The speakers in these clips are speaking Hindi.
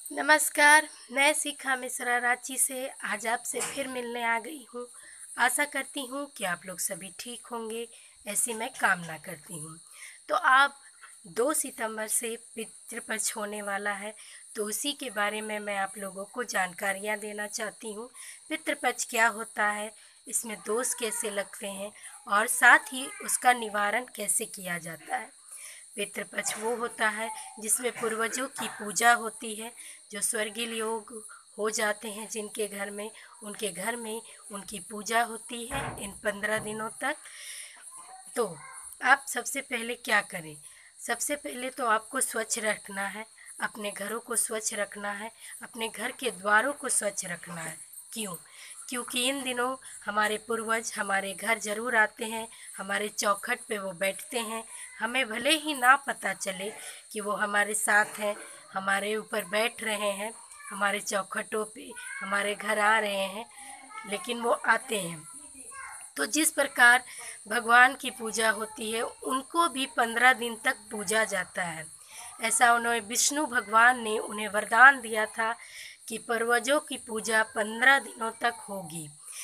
नमस्कार, मैं शिखा मिश्रा रांची से आज आपसे फिर मिलने आ गई हूँ। आशा करती हूँ कि आप लोग सभी ठीक होंगे, ऐसी मैं कामना करती हूँ। तो आप 2 सितंबर से पितृपक्ष होने वाला है, तो उसी के बारे में मैं आप लोगों को जानकारियाँ देना चाहती हूँ। पितृपक्ष क्या होता है, इसमें दोष कैसे लगते हैं और साथ ही उसका निवारण कैसे किया जाता है। पितृपक्ष वो होता है जिसमें पूर्वजों की पूजा होती है। जो स्वर्गीय लोग हो जाते हैं जिनके घर में, उनके घर में उनकी पूजा होती है इन 15 दिनों तक। तो आप सबसे पहले क्या करें? सबसे पहले तो आपको स्वच्छ रखना है, अपने घरों को स्वच्छ रखना है, अपने घर के द्वारों को स्वच्छ रखना है। क्यों? क्योंकि इन दिनों हमारे पूर्वज हमारे घर ज़रूर आते हैं, हमारे चौखट पे वो बैठते हैं। हमें भले ही ना पता चले कि वो हमारे साथ हैं, हमारे ऊपर बैठ रहे हैं, हमारे चौखटों पे हमारे घर आ रहे हैं, लेकिन वो आते हैं। तो जिस प्रकार भगवान की पूजा होती है, उनको भी 15 दिन तक पूजा जाता है। ऐसा उन्होंने विष्णु भगवान ने उन्हें वरदान दिया था कि पूर्वजों की पूजा 15 दिनों तक होगी।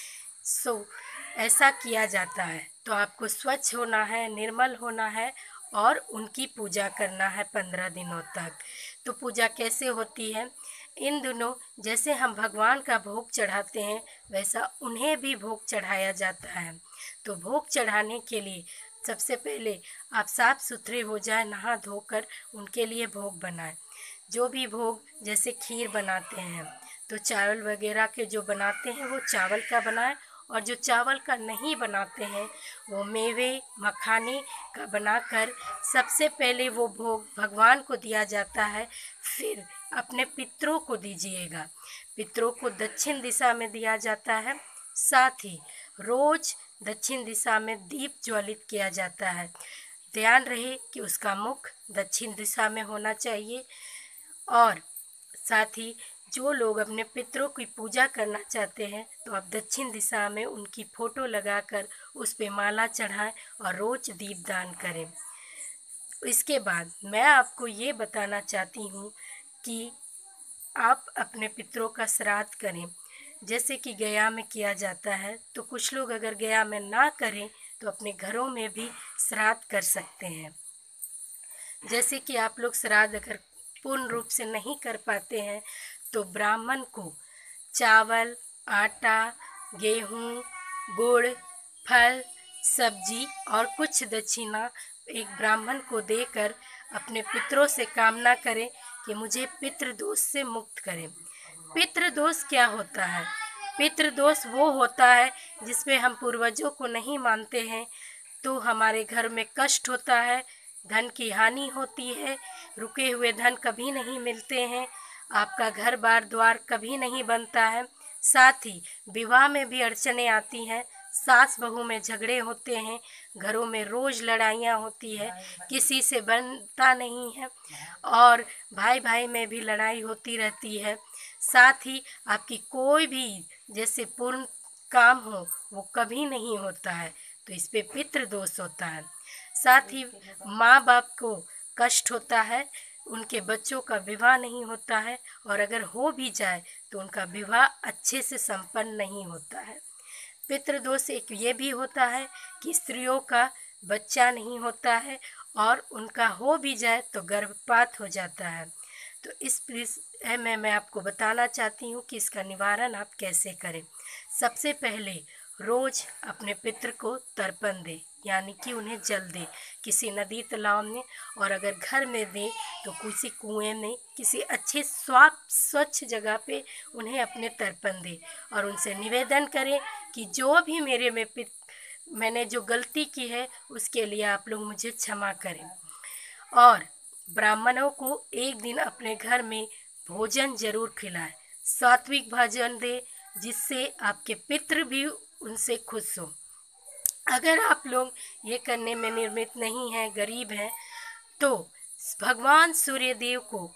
ऐसा किया जाता है। तो आपको स्वच्छ होना है, निर्मल होना है और उनकी पूजा करना है 15 दिनों तक। तो पूजा कैसे होती है? इन दिनों जैसे हम भगवान का भोग चढ़ाते हैं, वैसा उन्हें भी भोग चढ़ाया जाता है। तो भोग चढ़ाने के लिए सबसे पहले आप साफ सुथरे हो जाए, नहा धोकर उनके लिए भोग बनाएं। जो भी भोग, जैसे खीर बनाते हैं तो चावल वगैरह के जो बनाते हैं वो चावल का बनाएं, और जो चावल का नहीं बनाते हैं वो मेवे मखाने का बनाकर सबसे पहले वो भोग भगवान को दिया जाता है। फिर अपने पितरों को दीजिएगा। पितरों को दक्षिण दिशा में दिया जाता है। साथ ही रोज दक्षिण दिशा में दीप ज्वलित किया जाता है। ध्यान रहे कि उसका मुख दक्षिण दिशा में होना चाहिए। और साथ ही जो लोग अपने पितरों की पूजा करना चाहते हैं, तो आप दक्षिण दिशा में उनकी फ़ोटो लगाकर उस पे माला चढ़ाएं और रोज दीपदान करें। इसके बाद मैं आपको ये बताना चाहती हूँ कि आप अपने पितरों का श्राद्ध करें। जैसे कि गया में किया जाता है, तो कुछ लोग अगर गया में ना करें तो अपने घरों में भी श्राद्ध कर सकते हैं। जैसे कि आप लोग श्राद्ध अगर पूर्ण रूप से नहीं कर पाते हैं, तो ब्राह्मण को चावल, आटा, गेहूँ, गुड़, फल, सब्जी और कुछ दक्षिणा एक ब्राह्मण को देकर अपने पितरों से कामना करें कि मुझे पितृदोष से मुक्त करें। पितृदोष क्या होता है? पितृदोष वो होता है जिसमें हम पूर्वजों को नहीं मानते हैं, तो हमारे घर में कष्ट होता है, धन की हानि होती है, रुके हुए धन कभी नहीं मिलते हैं, आपका घर बार द्वार कभी नहीं बनता है। साथ ही विवाह में भी अड़चनें आती हैं, सास बहू में झगड़े होते हैं, घरों में रोज लड़ाइयाँ होती है, किसी से बनता नहीं है, और भाई भाई में भी लड़ाई होती रहती है। साथ ही आपकी कोई भी जैसे पूर्ण काम हो वो कभी नहीं होता है, तो इस पे पितृदोष होता है। साथ ही माँ बाप को कष्ट होता है, उनके बच्चों का विवाह नहीं होता है, और अगर हो भी जाए तो उनका विवाह अच्छे से संपन्न नहीं होता है। पितृदोष एक ये भी होता है कि स्त्रियों का बच्चा नहीं होता है, और उनका हो भी जाए तो गर्भपात हो जाता है। तो इस विषय में मैं आपको बताना चाहती हूँ कि इसका निवारण आप कैसे करें। सबसे पहले रोज अपने पितृ को तर्पण दें, यानी कि उन्हें जल दें किसी नदी तालाब में, और अगर घर में दें तो किसी कुएं में, किसी अच्छे स्वच्छ जगह पे उन्हें अपने तर्पण दें, और उनसे निवेदन करें कि जो भी मैंने जो गलती की है उसके लिए आप लोग मुझे क्षमा करें। और ब्राह्मणों को एक दिन अपने घर में भोजन जरूर खिलाएं, सात्विक भोजन दे, जिससे आपके पितृ भी उनसे खुश हो। अगर आप लोग ये करने में निर्मित नहीं हैं, गरीब हैं, तो भगवान सूर्य देव को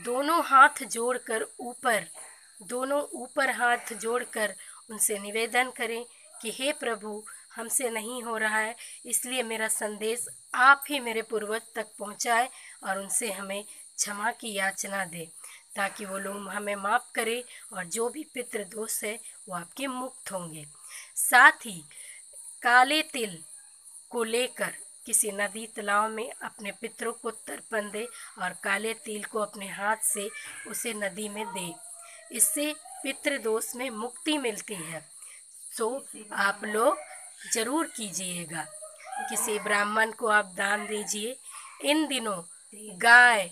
दोनों ऊपर हाथ जोड़कर उनसे निवेदन करें कि हे प्रभु, हमसे नहीं हो रहा है, इसलिए मेरा संदेश आप ही मेरे पूर्वज तक पहुंचाए और उनसे हमें क्षमा की याचना दे। ताकि वो लोग हमें माफ़ करे और जो भी पितृ दोष है वो आपके मुक्त होंगे। साथ ही काले तिल को लेकर किसी नदी तालाब में अपने पितरों को तर्पण दे और काले तिल को अपने हाथ से उसे नदी में दे। इससे पितृदोष में मुक्ति मिलती है। तो आप लोग जरूर कीजिएगा। किसी ब्राह्मण को आप दान दीजिए। इन दिनों गाय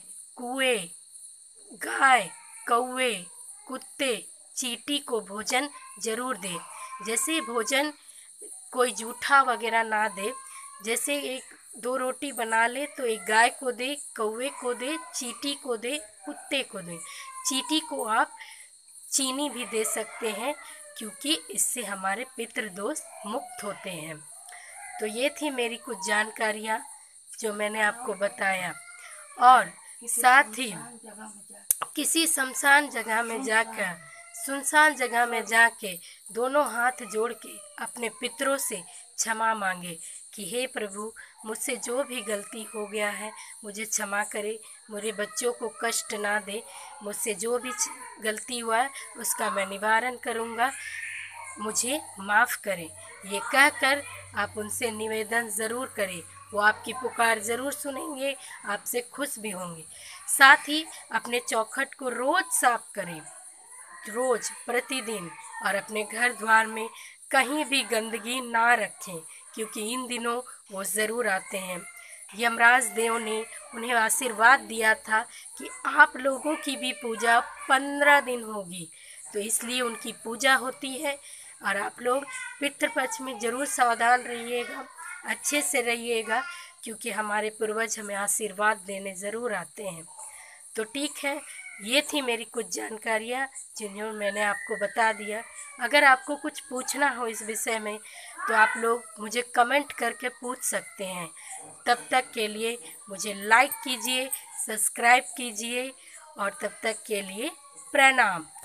कौवे, कुत्ते, चींटी को भोजन जरूर दे। जैसे भोजन कोई जूठा वगैरह ना दे, जैसे 1-2 रोटी बना ले तो एक गाय को दे, कौवे को दे, चींटी को दे, कुत्ते को दे। चींटी को आप चीनी भी दे सकते हैं, क्योंकि इससे हमारे पितृदोष मुक्त होते हैं। तो ये थी मेरी कुछ जानकारियाँ जो मैंने आपको बताया। और साथ ही किसी सुनसान जगह में जाके दोनों हाथ जोड़ के अपने पितरों से क्षमा मांगे कि हे प्रभु, मुझसे जो भी गलती हो गया है मुझे क्षमा करे, मेरे बच्चों को कष्ट ना दे, मुझसे जो भी गलती हुआ है उसका मैं निवारण करूँगा, मुझे माफ़ करें। ये कहकर आप उनसे निवेदन ज़रूर करें, वो आपकी पुकार ज़रूर सुनेंगे, आपसे खुश भी होंगे। साथ ही अपने चौखट को रोज़ साफ करें, रोज़ प्रतिदिन, और अपने घर द्वार में कहीं भी गंदगी ना रखें, क्योंकि इन दिनों वो ज़रूर आते हैं। यमराज देव ने उन्हें आशीर्वाद दिया था कि आप लोगों की भी पूजा 15 दिन होगी, तो इसलिए उनकी पूजा होती है। और आप लोग पितृपक्ष में ज़रूर सावधान रहिएगा, अच्छे से रहिएगा, क्योंकि हमारे पूर्वज हमें आशीर्वाद देने ज़रूर आते हैं। तो ठीक है, ये थी मेरी कुछ जानकारियाँ जिन्हें मैंने आपको बता दिया। अगर आपको कुछ पूछना हो इस विषय में तो आप लोग मुझे कमेंट करके पूछ सकते हैं। तब तक के लिए मुझे लाइक कीजिए, सब्सक्राइब कीजिए, और तब तक के लिए प्रणाम।